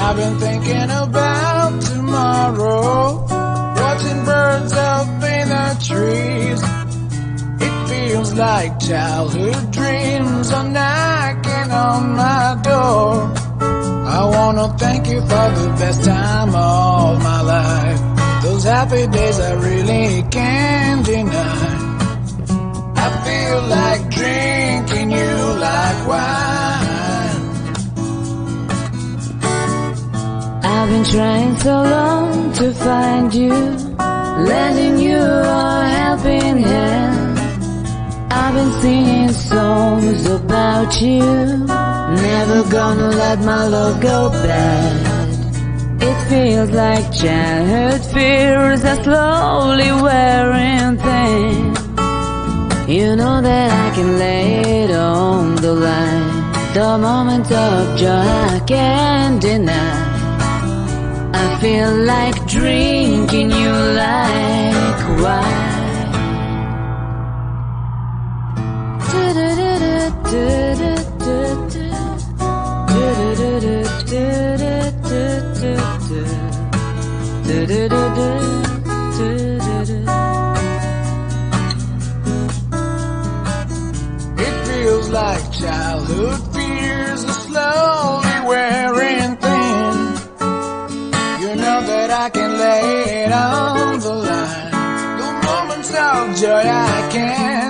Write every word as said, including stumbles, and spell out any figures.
I've been thinking about tomorrow, watching birds up in the trees. It feels like childhood dreams are knocking on my door. I wanna thank you for the best time of my life. Those happy days I really can't deny. I feel like drinking you like wine. I've been trying so long to find you, lending you a helping hand. I've been singing songs about you, never gonna let my love go bad. It feels like childhood fears are slowly wearing thin. You know that I can lay it on the line. The moment of joy I can't deny. I feel like drinking you like wine. It feels like childhood fears are slowly wearing thin. You know that I can lay it on the line. The moments of joy I can't